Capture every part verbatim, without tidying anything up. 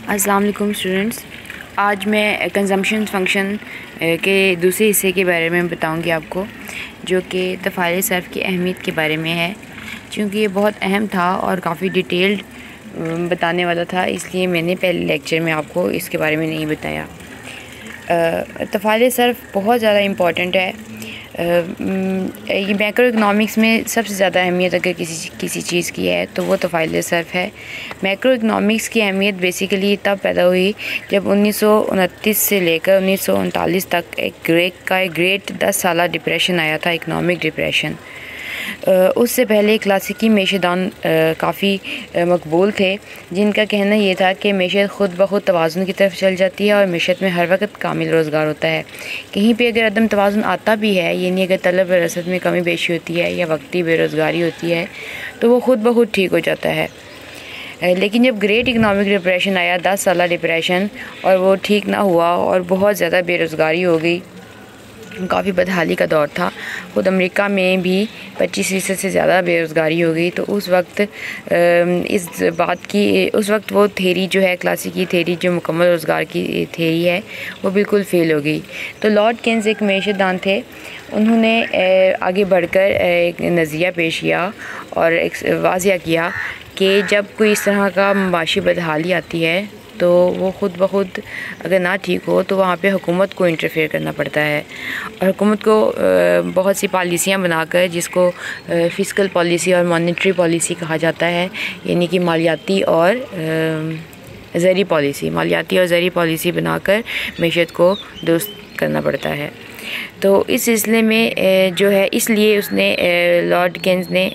अस्सलाम वालेकुम स्टूडेंट्स। आज मैं कंजम्पशन फ़ंक्शन के दूसरे हिस्से के बारे में बताऊंगी आपको, जो कि तफ़ाइल सर्फ़ की अहमियत के बारे में है। क्योंकि ये बहुत अहम था और काफ़ी डिटेल्ड बताने वाला था, इसलिए मैंने पहले लेक्चर में आपको इसके बारे में नहीं बताया। तफ़ाइल सर्फ़ बहुत ज़्यादा इम्पॉर्टेंट है। ये मैक्रो इकनॉमिक्स में सबसे ज़्यादा अहमियत अगर किसी किसी चीज़ की है तो वो तफ़ाइल सर्फ़ है। मैक्रो इकनॉमिक्स की अहमियत बेसिकली तब पैदा हुई जब उन्नीस सौ उनतीस से लेकर उन्नीस सौ उनतालीस तक एक ग्रेट का एक ग्रेट दस साला डिप्रेशन आया था, इकनॉमिक डिप्रेशन। उससे पहले क्लासिकी मेशेदान काफ़ी मकबूल थे, जिनका कहना ये था कि मेशत ख़ुद ब खुद तवाज़ुन की तरफ चल जाती है और मेशत में हर वक्त कामिल रोज़गार होता है। कहीं पे अगर अदम तवाज़ुन आता भी है, यानी अगर तलब रसद में कमी बेशी होती है या वक्ती बेरोज़गारी होती है, तो वो ख़ुद ब खुद ठीक हो जाता है। लेकिन जब ग्रेट इकनॉमिक डिप्रेशन आया, दस साला डिप्रेशन, और वो ठीक ना हुआ और बहुत ज़्यादा बेरोज़गारी हो गई, काफ़ी बदहाली का दौर था। ख़ुद अमेरिका में भी पच्चीस फ़ीसद से ज़्यादा बेरोज़गारी हो गई। तो उस वक्त इस बात की उस वक्त वो थेरी जो है, क्लासिकी थेरी जो मुकम्मल रोज़गार की थेरी है, वो बिल्कुल फ़ेल हो गई। तो लॉर्ड केन्स एक मेशेदान थे, उन्होंने आगे बढ़कर एक नज़रिया पेश किया और एक वाज़िया किया कि जब कोई इस तरह का माशी बदहाली आती है तो वो ख़ुद ब खुद अगर ना ठीक हो तो वहाँ पे हुकूमत को इंटरफेयर करना पड़ता है, और हुकूमत को बहुत सी पॉलिसियाँ बनाकर, जिसको फ़िस्कल पॉलिसी और मॉनेटरी पॉलिसी कहा जाता है, यानी कि मालियाती और ज़री पॉलिसी मालियाती और ज़री पॉलिसी बनाकर मैशत को दुरुस्त करना पड़ता है। तो इस सिलसिले में जो है, इसलिए उसने लॉर्ड केन्स ने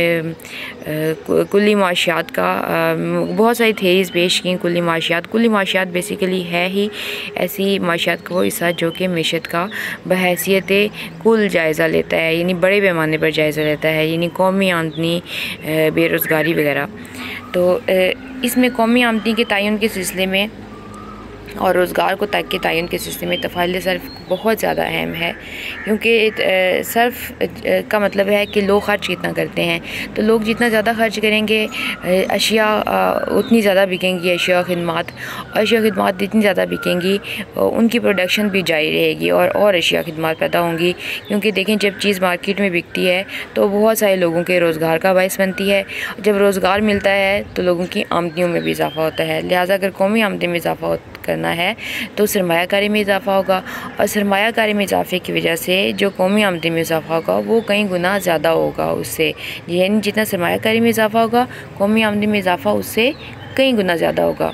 कुल्ली माशियात का बहुत सारी थेरीज़ पेश की। कुल्ली माशियात कुल्ली माशियात बेसिकली है ही ऐसी माशियात का वो हिस्सा जो कि मैशत का बहैसियत कुल जायज़ा लेता है, यानी बड़े पैमाने पर जायज़ा लेता है, यानी कौमी आमदनी, बेरोज़गारी वगैरह। तो इसमें कौमी आमदनी के तयन के सिलसिले में और रोज़गार को तक के तयन के सिलसिले में तफ़ाइल सर्फ़ बहुत ज़्यादा अहम है, क्योंकि सर्फ़ का मतलब है कि लोग ख़र्च कितना करते हैं। तो लोग जितना ज़्यादा ख़र्च करेंगे, अशिया उतनी ज़्यादा बिकेंगी, अशिया खिदमात अशिया खिदमात जितनी ज़्यादा बिकेंगी, उनकी प्रोडक्शन भी जारी रहेगी और और अशिया खिदमात पैदा होंगी। क्योंकि देखें, जब चीज़ मार्केट में बिकती है तो बहुत सारे लोगों के रोज़गार का बायस बनती है। जब रोज़गार मिलता है तो लोगों की आमदनियों में भी इजाफ़ा होता है। लिहाजा अगर कौमी आमदनी में इजाफ़ा करना है तो सरमायाकारी में इजाफ़ा होगा, और सरमायाकारी में इजाफ़े की वजह से जो कौमी आमदनी में इजाफ़ा होगा वो कई गुना ज़्यादा होगा उससे, यानी जितना सरमायाकारी में इजाफ़ा होगा, कौमी आमदनी में इजाफ़ा उससे कई गुना ज़्यादा होगा।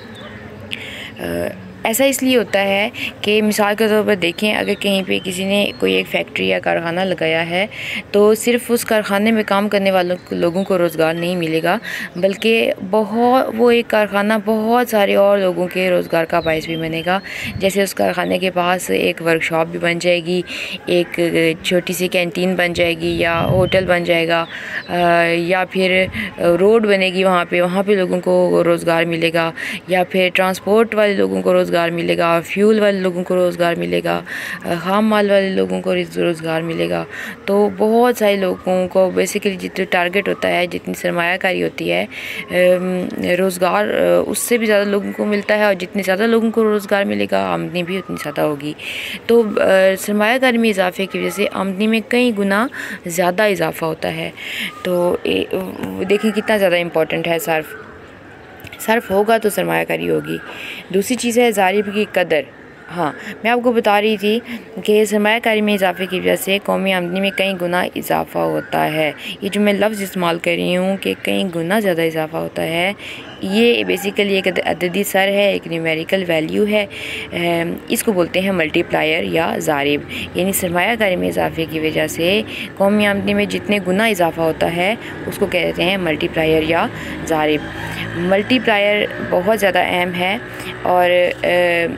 ऐसा इसलिए होता है कि मिसाल के तौर पर देखें, अगर कहीं पे किसी ने कोई एक फैक्ट्री या कारखाना लगाया है तो सिर्फ़ उस कारखाने में काम करने वालों लोगों को रोज़गार नहीं मिलेगा, बल्कि बहुत वो एक कारखाना बहुत सारे और लोगों के रोज़गार का बायस भी बनेगा। जैसे उस कारखाने के पास एक वर्कशॉप भी बन जाएगी, एक छोटी सी कैंटीन बन जाएगी, या होटल बन जाएगा, या फिर रोड बनेगी वहाँ पे वहाँ पे लोगों को रोज़गार मिलेगा, या फिर ट्रांसपोर्ट वाले लोगों को रोज़गार मिलेगा, फ्यूल वाले लोगों को रोज़गार मिलेगा, खाम माल वाले लोगों को रोज़गार मिलेगा। तो बहुत सारे लोगों को बेसिकली जितना टारगेट होता है, जितनी सरमायाकारी होती है, रोज़गार उससे भी ज़्यादा लोगों को मिलता है, और जितने ज़्यादा लोगों को रोज़गार मिलेगा, आमदनी भी उतनी ज़्यादा होगी। तो सरमायाकारी में इजाफ़े की वजह से आमदनी में कई गुना ज़्यादा इजाफ़ा होता है। तो देखें कितना ज़्यादा इम्पोर्टेंट है सर्फ़ सर्फ़ होगा तो सरमायाकारी होगी। दूसरी चीज़ है ज़ारिब की कदर। हाँ, मैं आपको बता रही थी कि सरमायाकारी में इजाफ़े की वजह से कौमी आमदनी में कई गुना इजाफ़ा होता है। ये जो मैं लफ्ज़ इस्तेमाल कर रही हूँ कि कई गुना ज़्यादा इजाफ़ा होता है, ये बेसिकली एक अददी सर है, एक न्यूमेरिकल वैल्यू है। इसको बोलते हैं मल्टीप्लायर या ज़ारिब, यानी सरमायाकारी में इजाफ़े की वजह से कौमी आमदनी में जितने गुना इजाफ़ा होता है उसको कहते हैं मल्टीप्लायर या ज़ारिब। मल्टीप्लायर बहुत ज़्यादा अहम है, और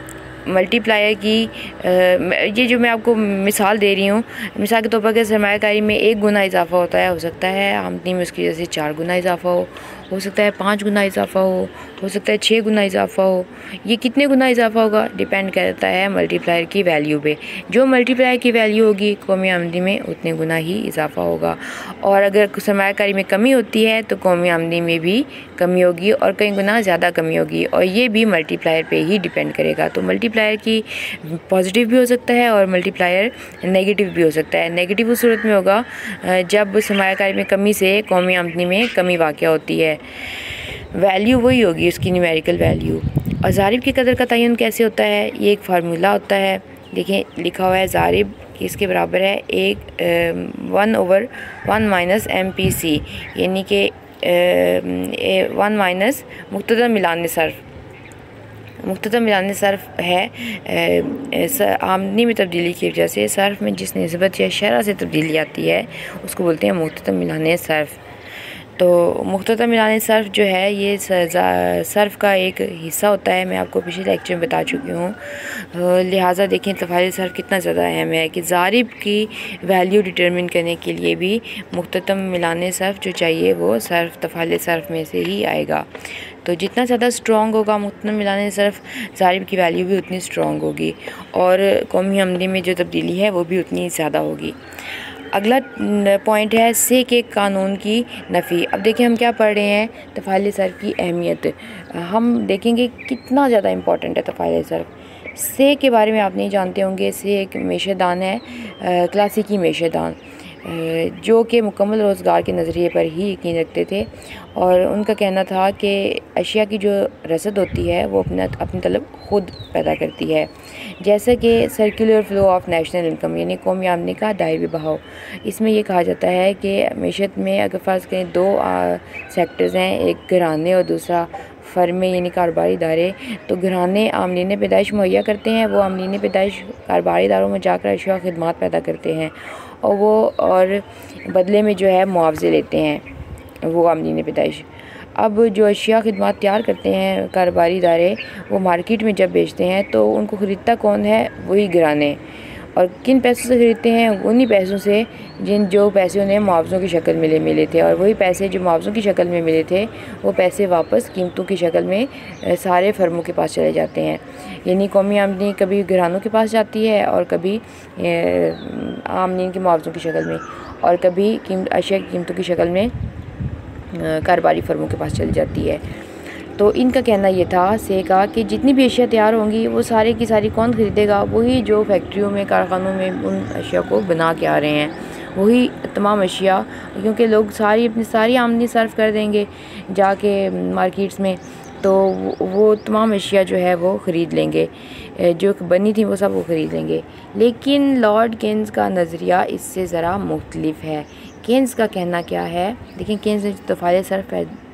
मल्टीप्लायर की आ, ये जो मैं आपको मिसाल दे रही हूँ, मिसाल के तौर पर अगर सरमायाकारी में एक गुना इजाफा होता है, हो सकता है आमदनी में उसकी वजह से चार गुना इजाफा हो हो सकता है पाँच गुना इजाफा हो हो सकता है छः गुना इजाफा हो। ये कितने गुना इजाफा होगा डिपेंड करता है मल्टीप्लायर की वैल्यू पे। जो मल्टीप्लायर की वैल्यू होगी कौमी आमदनी में उतने गुना ही इजाफा होगा, और अगर सरमायाकारी में कमी होती है तो कौमी आमदनी में भी कमी होगी और कई गुना ज़्यादा कमी होगी, और ये भी मल्टीप्लायर पे ही डिपेंड करेगा। तो मल्टीप्लायर की पॉजिटिव भी हो सकता है और मल्टीप्लायर नेगेटिव भी हो सकता है। नेगेटिव उस सूरत में होगा जब सरमायाकारी में कमी से कौमी आमदनी में कमी वाक़या होती है, वैल्यू वही होगी उसकी न्यूमेरिकल वैल्यू। और ज़ारिब की कदर का तयन कैसे होता है, ये एक फार्मूला होता है। देखें लिखा हुआ है ज़ारिब इसके बराबर है एक one over one minus M P C, यानी कि वन माइनस मुक्तदर मिलान सर्फ। मुक्तदर मिलान सर्फ है आमदनी में तब्दीली की वजह से सर्फ में जिस निस्बत या शरह से तब्दीली आती है उसको बोलते हैं मुक्तदर मिलान सर्फ। तो मुख्तसर मिलान सर्फ जो है ये सर्फ का एक हिस्सा होता है, मैं आपको पिछले लेक्चर में बता चुकी हूँ। लिहाजा देखें तफाइल सर्फ कितना ज़्यादा अहम है कि ज़ारिब की वैल्यू डिटरमिन करने के लिए भी मुख्तसर मिलान सर्फ जो चाहिए वो सर्फ तफाइल सर्फ में से ही आएगा। तो जितना ज़्यादा स्ट्रॉन्ग होगा मुख्तसर मिलान सर्फ, ज़ारिब की वैल्यू भी उतनी स्ट्रॉन्ग होगी और कौमी आमदनी में जो तब्दीली है वो भी उतनी ज़्यादा होगी। अगला पॉइंट है से के कानून की नफ़ी। अब देखिए हम क्या पढ़ रहे हैं, तफाइल सर्फ की अहमियत हम देखेंगे कितना ज़्यादा इम्पॉर्टेंट है तफाइल सर्फ। से के बारे में आप नहीं जानते होंगे, से एक मेशेदान है, क्लासिकी मेशेदान जो कि मुकम्मल रोज़गार के नज़रिए पर ही यकीन रखते थे, और उनका कहना था कि अशिया की जो रसद होती है वो अपना अपनी तलब ख़ुद पैदा करती है, जैसे कि circular flow of national income यानी कौमी आमदनी का दायरी बहाव। इसमें यह कहा जाता है कि मैशत में अगर फ़र्ज़ करें दो सेक्टर्स हैं, एक घराने और दूसरा फ़र्में यानी कारोबारी इदारे, तो घराने आमदनी पैदाइश मुहैया करते हैं, वो आमदनी पैदाइश कारोबारी इदारों में जाकर अशिया खिदमात पैदा करते हैं और वो और बदले में जो है मुआवजे लेते हैं वो आमदनी पैदाइश। अब जो अशिया खिदमात तैयार करते हैं कारोबारी इदारे वो मार्केट में जब बेचते हैं तो उनको ख़रीदता कौन है, वही घराने, और किन पैसों से ख़रीदते हैं, उन्हीं पैसों से जिन जो पैसे उन्हें मुआवज़ों की शक्ल में मिले थे, और वही पैसे जो मुआवज़ों की शक्ल में मिले थे वो पैसे वापस कीमतों की शक्ल में सारे फर्मों के पास चले जाते हैं। यानी कौमी आमदनी कभी घरानों के पास जाती है और कभी आमदनी की मुआवज़ों की शक्ल में, और कभी कीमत अशिया की कीमतों की शक्ल में कारोबारी फर्मों के पास चली जाती है। तो इनका कहना ये था से का कि जितनी भी अशिया तैयार होंगी वो सारे की सारी कौन ख़रीदेगा, वही जो फैक्ट्रियों में कारखानों में उन अशिया को बना के आ रहे हैं, वही तमाम अशिया, क्योंकि लोग सारी अपनी सारी आमदनी सर्व कर देंगे जाके मार्केट्स में, तो वो तमाम अशिया जो है वो ख़रीद लेंगे, जो बनी थी वो सब वो ख़रीद लेंगे। लेकिन लॉर्ड केन्स का नज़रिया इससे ज़रा मुख्तलिफ है। केन्स का कहना क्या है, देखिए केन्स ने तफाइल सर्फ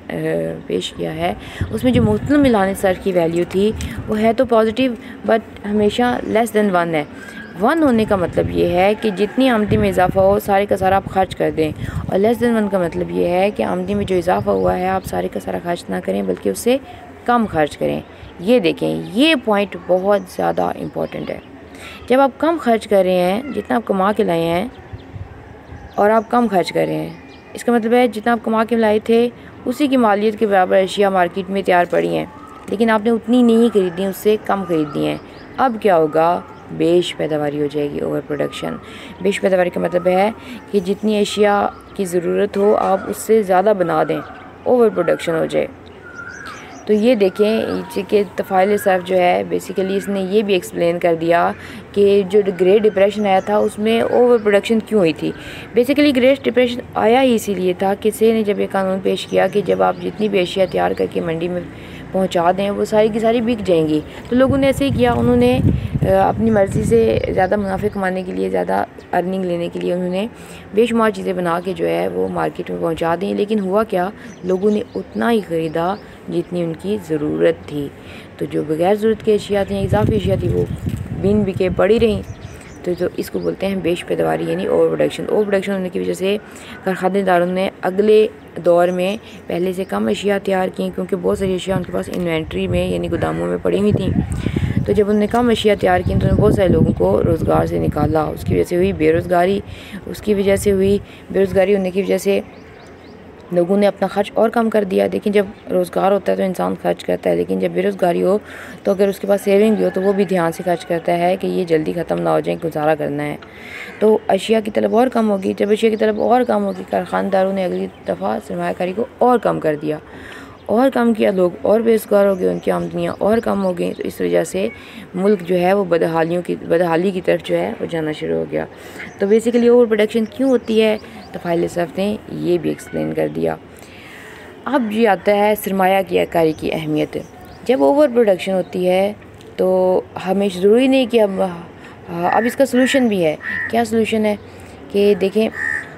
पेश किया है उसमें जो मुख्तलिफ मिलान सर्फ की वैल्यू थी वो है तो पॉजिटिव बट हमेशा लेस दैन वन है। वन होने का मतलब ये है कि जितनी आमदनी में इजाफा हो सारे का सारा आप खर्च कर दें, और लेस दैन वन का मतलब ये है कि आमदनी में जो इजाफा हुआ है आप सारे का सारा खर्च ना करें बल्कि उससे कम खर्च करें। ये देखें, ये पॉइंट बहुत ज़्यादा इम्पॉर्टेंट है। जब आप कम खर्च कर रहे हैं, जितना आप कमा के लाए हैं और आप कम खर्च कर रहे हैं, इसका मतलब है जितना आप कमा के लाए थे उसी की मालियत के बराबर अशिया मार्केट में तैयार पड़ी हैं, लेकिन आपने उतनी नहीं खरीदी, उससे कम खरीदी हैं। अब क्या होगा, बेश पैदावारी हो जाएगी, ओवर प्रोडक्शन। बेश पैदावारी का मतलब है कि जितनी अशिया की ज़रूरत हो आप उससे ज़्यादा बना दें, ओवर प्रोडक्शन हो जाए। तो ये देखें कि तफाइल सर्फ जो है बेसिकली इसने ये भी एक्सप्लेन कर दिया कि जो ग्रेट डिप्रेशन आया था उसमें ओवर प्रोडक्शन क्यों हुई थी। बेसिकली ग्रेट डिप्रेशन आया ही इसीलिए था कि से ने जब ये कानून पेश किया कि जब आप जितनी भी अशिया तैयार करके मंडी में पहुंचा दें वो सारी की सारी बिक जाएंगी, तो लोगों ने ऐसे ही किया। उन्होंने अपनी मर्ज़ी से ज़्यादा मुनाफे कमाने के लिए, ज़्यादा अर्निंग लेने के लिए उन्होंने बेशुमार चीज़ें बना के जो है वो मार्केट में पहुंचा दी। लेकिन हुआ क्या, लोगों ने उतना ही ख़रीदा जितनी उनकी ज़रूरत थी। तो जो बगैर ज़रूरत की अशिया थी, इजाफी अशिया थी, वो बिन बिके पड़ी रहीं। तो जो इसको बोलते हैं बेश पैदावारी यानी ओवर प्रोडक्शन। ओवर प्रोडक्शन होने की वजह से कारखानेदारों ने अगले दौर में पहले से कम अशिया तैयार की, क्योंकि बहुत सारी अशिया उनके पास इन्वेंट्री में यानी गोदामों में पड़ी हुई थी। तो जब उन्होंने कम अशिया तैयार की तो उन्होंने बहुत सारे लोगों को रोज़गार से निकाला, उसकी वजह से हुई बेरोज़गारी, उसकी वजह से हुई बेरोज़गारी होने की वजह से लोगों ने अपना खर्च और कम कर दिया। देखिए जब रोज़गार होता है तो इंसान खर्च करता है, लेकिन जब बेरोज़गारी हो तो अगर उसके पास सेविंग भी हो तो वो भी ध्यान से खर्च करता है कि ये जल्दी ख़त्म ना हो जाए, गुजारा करना है। तो अशिया की तलब और कम होगी, जब अशिया की तलब और कम होगी कारखानदारों ने अगली दफ़ा सरमायाकारी को और कम कर दिया, और कम किया, लोग और बेरोज़गार हो गए, उनकी आमदनियाँ और कम हो गई। तो इस वजह से मुल्क जो है वो बदहालियों की बदहाली की तरफ जो है वो जाना शुरू हो गया। तो बेसिकली ओवर प्रोडक्शन क्यों होती है तो फ़ाइल साहब ने ये भी एक्सप्लेन कर दिया। अब ये आता है सरमाया की कारी की अहमियत। जब ओवर प्रोडक्शन होती है तो हमें ज़रूरी नहीं कि अब अब इसका सलूशन भी है। क्या सलूशन है कि देखें,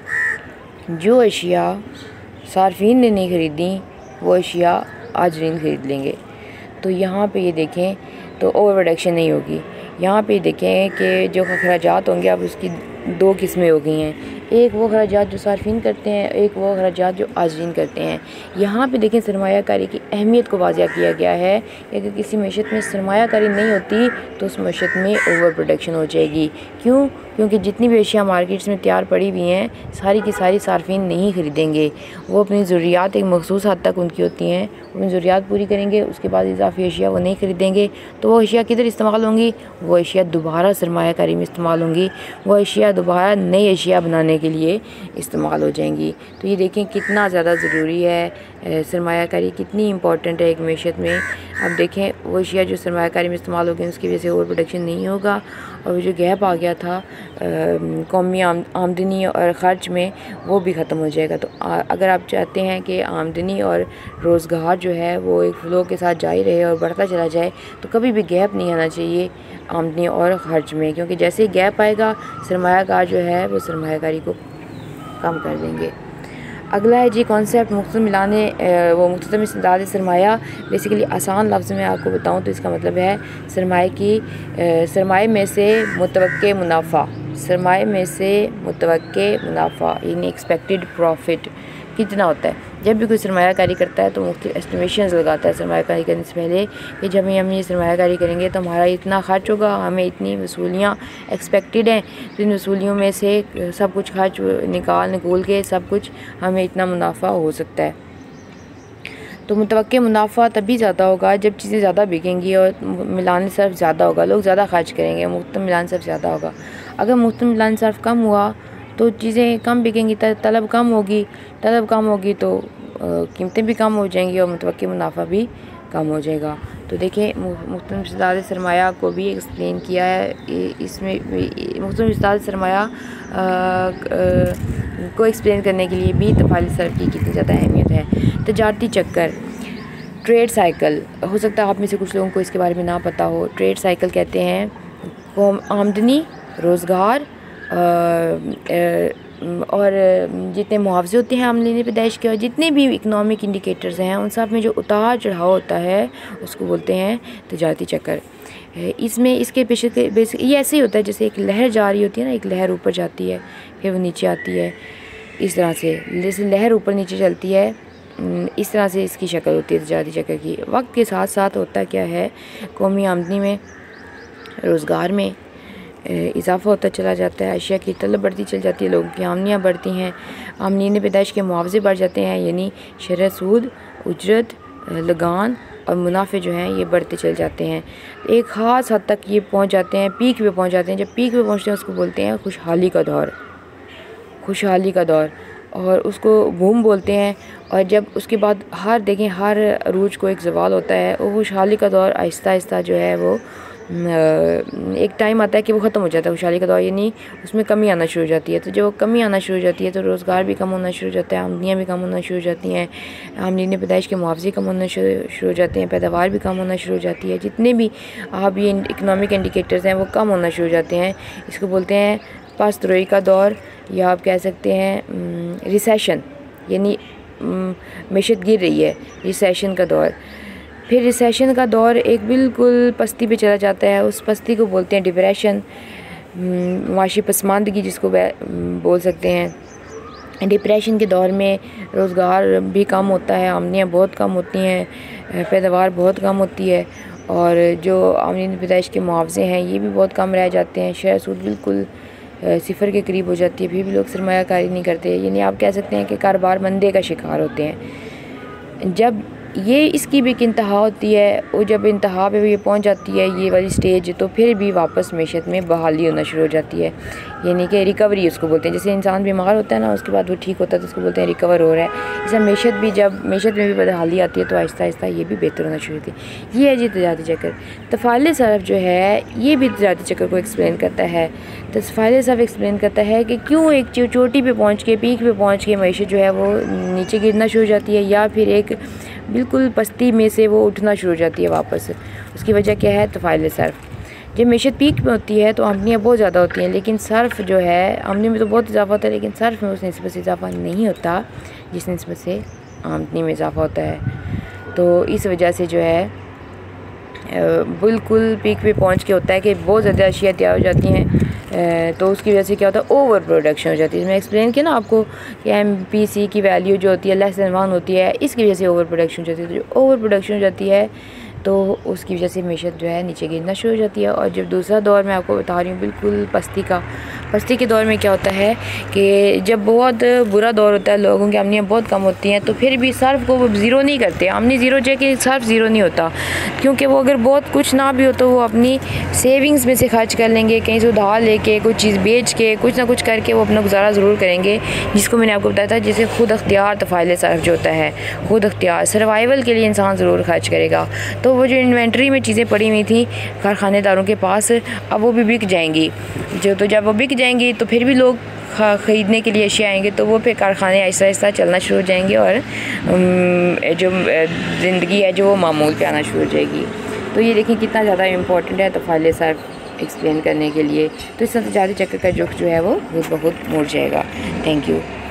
जो अशिया सार्फिन ने नहीं ख़रीदी वो अशिया आजरीन ख़रीद लेंगे। तो यहाँ पे ये देखें तो ओवर प्रोडक्शन नहीं होगी। यहाँ पे देखें कि जो अखराजात होंगे अब उसकी दो किस्में हो गई हैं, एक वो अखराजात जो सार्फिन करते हैं, एक वो अखराजात जो आजरीन करते हैं। यहाँ पे देखें सरमायाकारी की अहमियत को वाज़ह किया गया है कि अगर किसी मैशत में सरमायाकारी नहीं होती तो उस मैशत में ओवर प्रोडक्शन हो जाएगी। क्यों? क्योंकि जितनी भी अशिया मार्केट्स में तैयार पड़ी हुई हैं सारी की सारी सार्फिन नहीं ख़रीदेंगे। वो अपनी ज़रूरियात एक मखसूस हद तक उनकी होती हैं, अपनी ज़रूरियात पूरी करेंगे, उसके बाद इजाफी अशिया वो नहीं ख़रीदेंगे। तो वो अशिया किधर इस्तेमाल होंगी? वो अशिया दोबारा सरमायाकारी में इस्तेमाल होंगी, वो अशिया दोबारा नई अशिया बनाने के लिए इस्तेमाल हो जाएंगी। तो ये देखें कितना ज़्यादा ज़रूरी है, सरमायाकारी कितनी इंपॉर्टेंट है एक मैशत में। अब देखें वो अशिया जो सरमायाकारी में इस्तेमाल होगी उसकी वजह से ओवर प्रोडक्शन नहीं होगा, और जो गैप आ गया था कौमी आम, आमदनी और ख़र्च में वो भी ख़त्म हो जाएगा। तो आ, अगर आप चाहते हैं कि आमदनी और रोज़गार जो है वो एक फ़्लो के साथ जारी रहे और बढ़ता चला जाए तो कभी भी गैप नहीं आना चाहिए आमदनी और ख़र्च में, क्योंकि जैसे ही गैप आएगा सरमायाकार जो है वो सरमायाकारी को कम कर देंगे। अगला है जी कॉन्सेप्ट मुख्तसर मिलाने वो मुख्तसर इस्तेदाद सरमाया। बेसिकली आसान लफ्ज़ में आपको बताऊं तो इसका मतलब है सरमाए की सरमाए में से मुतवक्के मुनाफा, सरमाए में से मुतवक्के मुनाफा यानी एक्सपेक्टेड प्रॉफिट कितना होता है। जब भी कोई सरमायाकारी करता है तो मुख्तलिफ एस्टिमेशंस लगाता है सरमायाकारी करने से पहले कि जब हम ये सरमायाकारी करेंगे तो हमारा इतना खर्च होगा, हमें इतनी वसूलियाँ एक्सपेक्टेड हैं, तो इन वसूलियों में से सब कुछ खर्च निकाल निकूल के सब कुछ हमें इतना मुनाफा हो सकता है। तो मुतवक्के मुनाफा तभी ज़्यादा होगा जब चीज़ें ज़्यादा बिकेंगी और मिलान सर्फ ज़्यादा होगा, लोग ज़्यादा खर्च करेंगे, मुफ्त मिलान सर्फ ज़्यादा होगा। अगर मुफ्त मिलान सर्फ कम हुआ तो चीज़ें कम बिकेंगी, तलब कम होगी, तलब कम होगी तो कीमतें भी कम हो जाएंगी और मुतवक्के मुनाफा भी कम हो जाएगा। तो देखिए मुख्तलिफ इस्तेदाद सरमाया को भी एक्सप्लेन किया है, इसमें मुख्तलिफ इस्तेदाद सरमाया को एक्सप्लेन करने के लिए भी तफाइल सर्फ की कितनी ज़्यादा अहमियत है। तजारती चक्कर, ट्रेड साइकिल, हो सकता है आप में से कुछ लोगों को इसके बारे में ना पता हो। ट्रेड साइकिल कहते हैं आमदनी, रोज़गार और जितने मुआवजे होते हैं आमदनी पैदाइश के और जितने भी इकनॉमिक इंडिकेटर्स हैं उन सब में जो उतार चढ़ाव होता है उसको बोलते हैं तजारती चक्कर। इसमें इसके पेशे के बेसिक ये ऐसे ही होता है जैसे एक लहर जा रही होती है ना, एक लहर ऊपर जाती है फिर वो नीचे आती है, इस तरह से जैसे लहर ऊपर नीचे चलती है इस तरह से इसकी शक्ल होती है तजारती चक्कर की। वक्त के साथ साथ होता क्या है, कौमी आमदनी में, रोज़गार में इजाफ़ा होता चला जाता है, अशिया की तलब बढ़ती चल जाती है, लोगों की आमदनियाँ बढ़ती हैं, आमदनी पैदाइश के मुआवजे बढ़ जाते हैं, यानी शरह सूद, उजरत, लगान और मुनाफे जो हैं ये बढ़ते चल जाते हैं। एक ख़ास हद तक ये पहुंच जाते हैं, पीक पे पहुंच जाते हैं। जब पीक पे पहुंचते हैं उसको बोलते हैं खुशहाली का दौर, खुशहाली का दौर और उसको बूम बोलते हैं। और जब उसके बाद हर देखें हर अरूज को एक ज़वाल होता है, वो खुशहाली का दौर आहिस्ता आहिस्ता जो है वो एक टाइम आता है कि वो ख़त्म हो जाता है खुशहाली का दौर, यानी उसमें कमी आना शुरू हो जाती है। तो जब कमी आना शुरू हो जाती है तो रोज़गार भी कम होना शुरू हो जाता है, आमदनियाँ भी कम होना शुरू हो जाती हैं, आमदनी पैदाइश के मुआवजे कम होना शुरू हो जाते हैं, पैदावार भी कम होना शुरू हो जाती है, जितने भी आप ये इकनॉमिक इंडिकेटर्स हैं वो कम होना शुरू हो जाते हैं। इसको बोलते हैं पस्त रोई का दौर, या आप कह सकते हैं रिसेशन, यानी मैशत गिर रही है, रिसेशन का दौर। फिर रिसेशन का दौर एक बिल्कुल पस्ती पे चला जाता है, उस पस्ती को बोलते हैं डिप्रेशन, माशी पसमानदगी जिसको बोल सकते हैं। डिप्रेशन के दौर में रोज़गार भी कम होता है, आमदनियाँ बहुत कम होती हैं, पैदावार बहुत कम होती है और जो आमदनी पैदाइश के मुआवजे हैं ये भी बहुत कम रह जाते हैं। शरह सूद बिल्कुल सिफर के करीब हो जाती है, फिर भी लोग सरमायाकारी नहीं करते। यानी आप कह सकते हैं कि कारोबार मंदे का शिकार होते हैं। जब ये इसकी भी एक इंतहा होती है और जब इंतहा पे ये पहुंच जाती है ये वाली स्टेज, तो फिर भी वापस मैशत में बहाली होना शुरू हो जाती है, यानी कि रिकवरी उसको बोलते हैं। जैसे इंसान बीमार होता है ना, उसके बाद वो ठीक होता है तो उसको बोलते हैं रिकवर हो रहा है। जैसे मैशत भी, जब मैशत में भी बदहाली आती है तो आहिस्ता आहिस्ता ये भी बेहतर होना शुरू होती है। ये है जी तजारती चक्कर। तफाइल सरफ जो है ये भी तजारती चक्कर को एक्सप्लेन करता है। तफाइल सरफ एक्सप्लेन करता है कि क्यों एक चोटी पर पहुँच के, पीक पर पहुँच के मैशत जो है वो नीचे गिरना शुरू हो जाती है, या फिर एक बिल्कुल पस्ती में से वो उठना शुरू हो जाती है वापस। उसकी वजह क्या है? तफाइल सर्फ। जब मैशत पीक में होती है तो आमदनियाँ बहुत ज़्यादा होती हैं, लेकिन सर्फ जो है, आमदनी में तो बहुत इजाफा होता है लेकिन सर्फ में उस निस्बत से इजाफा नहीं होता जिस निस्बत से आमदनी में इजाफा होता है। तो इस वजह से जो है बिल्कुल पीक पे पहुंच के होता है कि बहुत ज़्यादा अशिया तैयार हो जाती हैं, तो उसकी वजह से क्या होता है? ओवर प्रोडक्शन हो जाती है। मैं एक्सप्लेन किया ना आपको कि एम पी सी की वैल्यू जो होती है लेस देन वन होती है, इसकी वजह से ओवर प्रोडक्शन हो जाती है। तो जो ओवर प्रोडक्शन हो जाती है तो उसकी वजह से मैशत जो है नीचे गिरना शुरू हो जाती है। और जब दूसरा दौर मैं आपको बता रही हूँ बिल्कुल पस्ती का, पस्ती के दौर में क्या होता है कि जब बहुत बुरा दौर होता है, लोगों की आमदनियाँ बहुत कम होती हैं, तो फिर भी सर्फ को वो ज़ीरो नहीं करते। आमदनी ज़ीरो जो है कि सर्फ ज़ीरो नहीं होता, क्योंकि वो अगर बहुत कुछ ना भी हो तो वो अपनी सेविंग्स में से खर्च कर लेंगे, कहीं से उधार लेके, कुछ चीज़ बेच के, कुछ ना कुछ करके वो अपना गुजारा ज़रूर करेंगे, जिसको मैंने आपको बताया था जैसे खुद अख्तियार तफाइल सर्फ जो होता है, खुद अख्तियार सर्वाइवल के लिए इंसान ज़रूर खर्च करेगा। तो वो जो इन्वेंट्री में चीज़ें पड़ी हुई थी कारखानेदारों के पास, अब वो भी बिक जाएंगी। जो तो जब वो बिक जाएंगी तो फिर भी लोग ख़रीदने के लिए अशिया आएंगे, तो वो फिर कारखाने आहिस्ता आहिस्ता चलना शुरू हो जाएंगे और जो ज़िंदगी है जो वो मामूल पे आना शुरू हो जाएगी। तो ये देखें कितना ज़्यादा इम्पोर्टेंट है तफाइल सर्फ एक्सप्लेन करने के लिए। तो इस तरह तजारती चक्कर का जो जो है वो बहुत बहुत मुड़ जाएगा। Thank you.